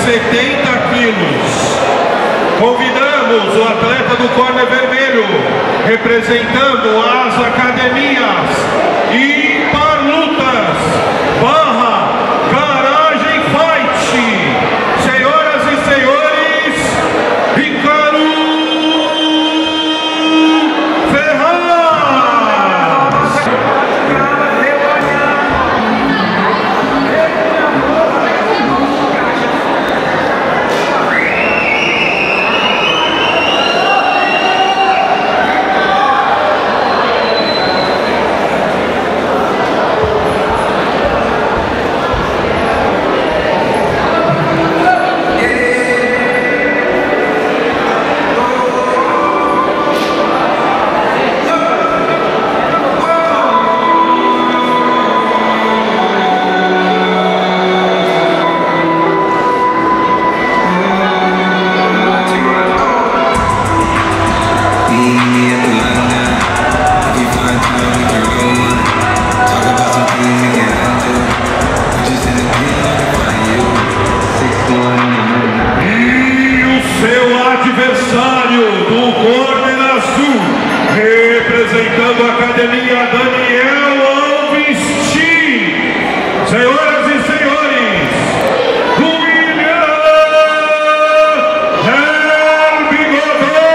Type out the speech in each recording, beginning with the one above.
70 quilos. Convidamos o atleta do corner vermelho, representando as academias e par lutas, barra garagem fight. Senhoras e senhores, Ricardo Ferraz. Representando a academia, Daniel Alves Team. Senhoras e senhores, William Bigodon.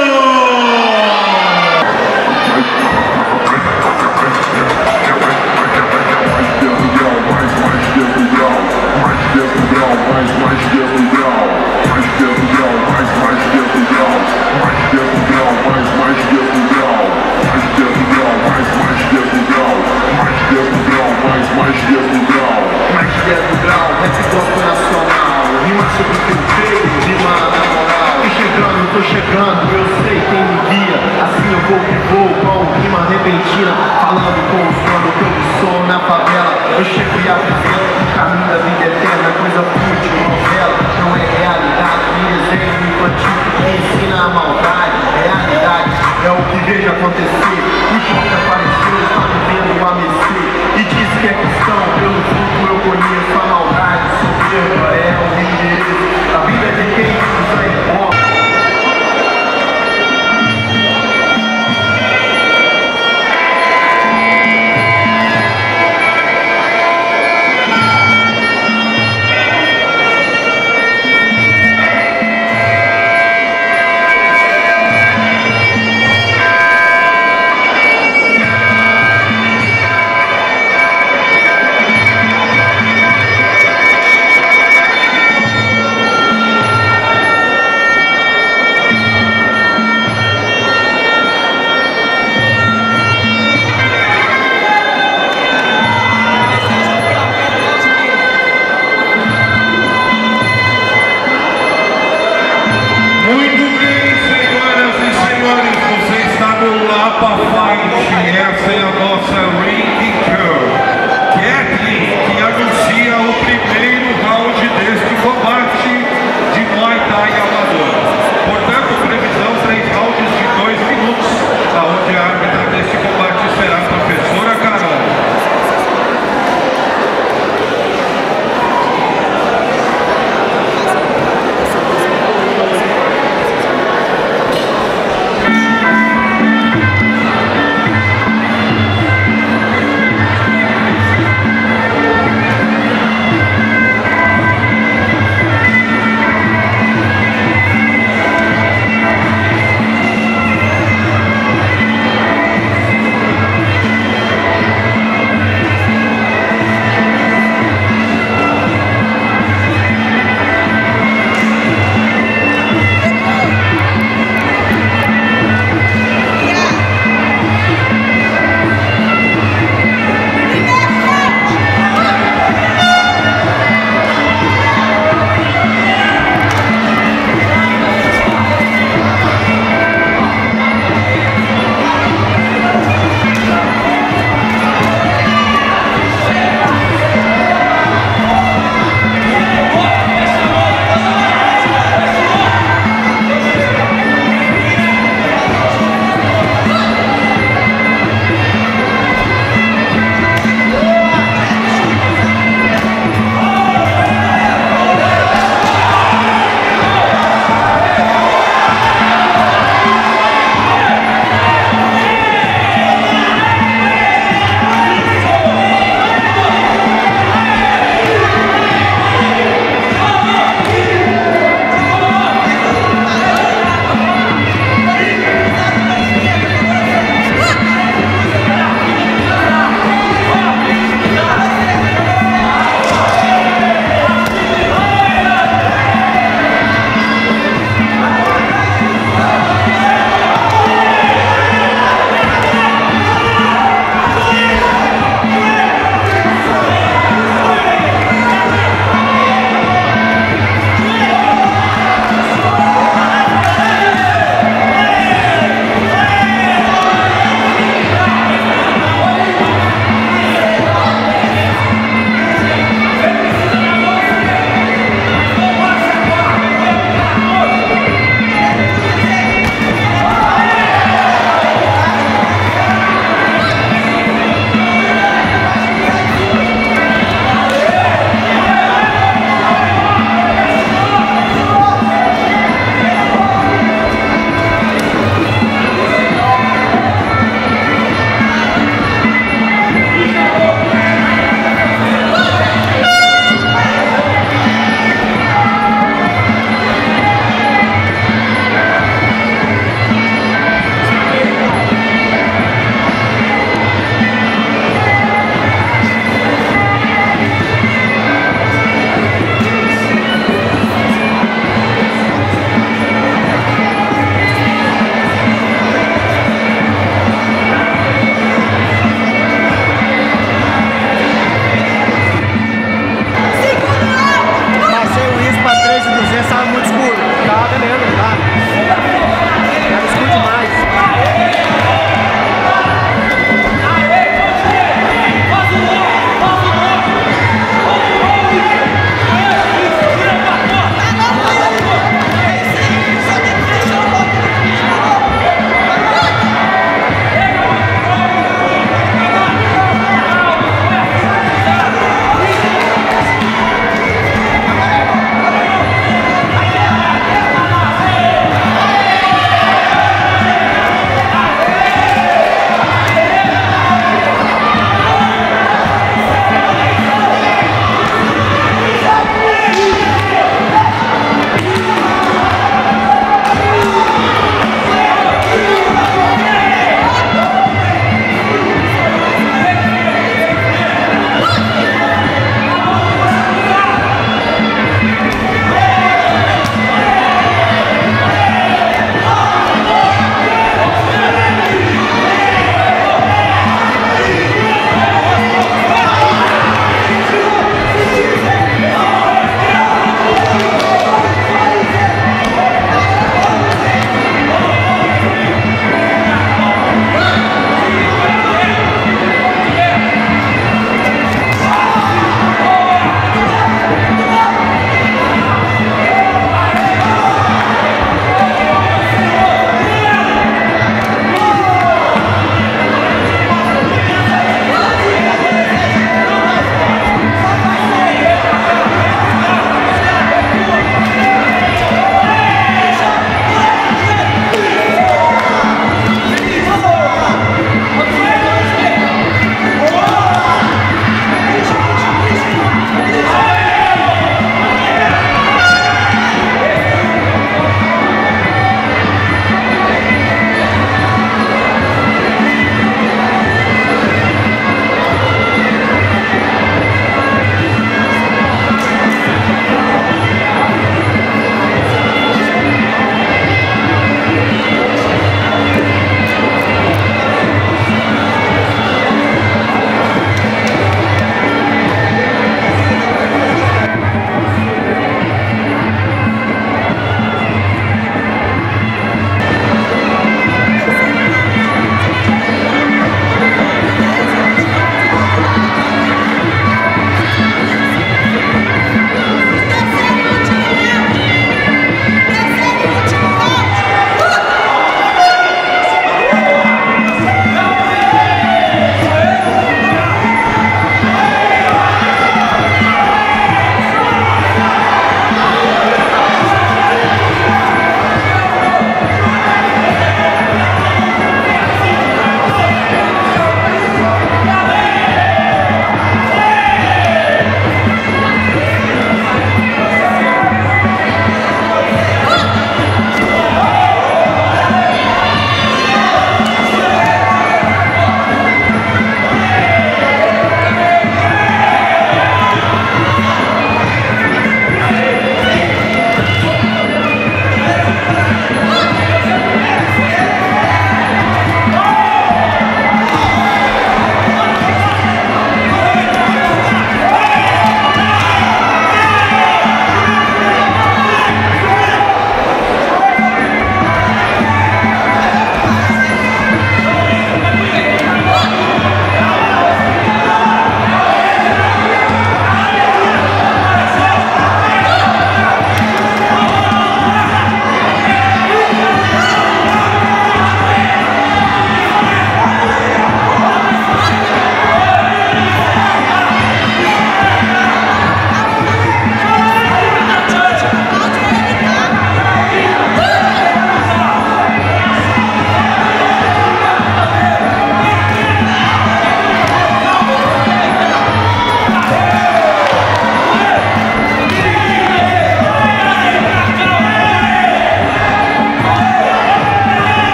Tô chegando, eu sei quem me guia. Assim eu vou que vou, com rima repentina, falando com o sono que eu sou na favela. Eu chego e apresento o caminho da vida eterna, coisa fútil, novela, não é realidade. Me desenho infantil que ensina a maldade. Realidade é o que vejo acontecer. O choque apareceu, está me vendo a mexer. E diz que é cristão, pelo fruto eu conheço a maldade. Soberba é o endereço, a vida de quem usa e morre. Essa é a nossa Ring Girl, Kathleen, que anuncia o primeiro round deste combate de Muay Thai amador. Portanto, previsão 3 rounds de 2 minutos, aonde a árbitra deste combate será a professora Carol.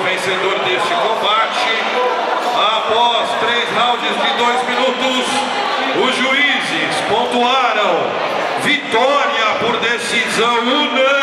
vencedor deste combate. Após 3 rounds de 2 minutos, os juízes pontuaram vitória por decisão unânime.